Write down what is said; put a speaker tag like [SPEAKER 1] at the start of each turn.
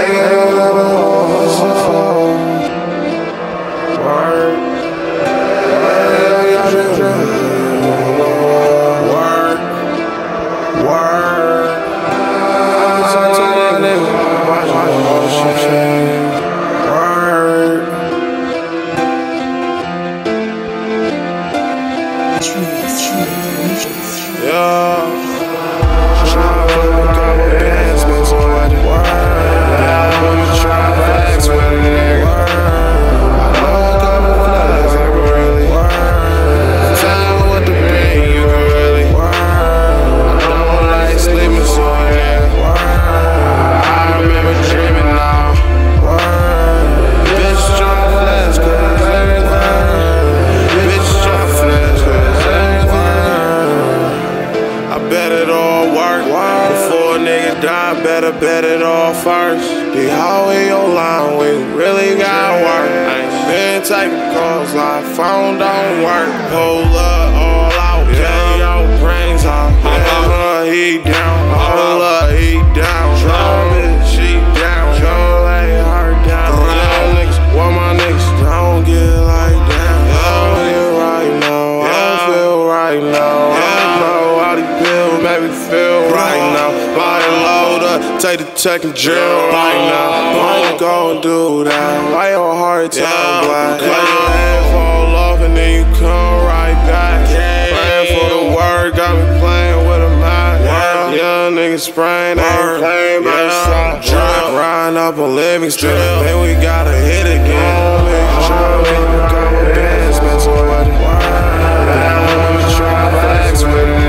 [SPEAKER 1] Better bet it all first. Be always online, we really got work. Ain't been taking calls like phone don't work. Pull up all out, get your brains out. He down, hold up, he down. Drum it, she down. Don't lay her down. Young niggas, what my niggas don't get like down. I'm here right now, I feel right now. I know how these pills make me feel right now. Body load up, take the check and drill right now. Why you gon' do that? Why your heart turn black? Let your head fall off and then you come right back. Praying for the word, got me playing with a mind. Young niggas spraying, ain't playing by the side. Riding up on Livingston, then we gotta hit again. Trying to make a couple bands, spend some money. I wanna try flex with it.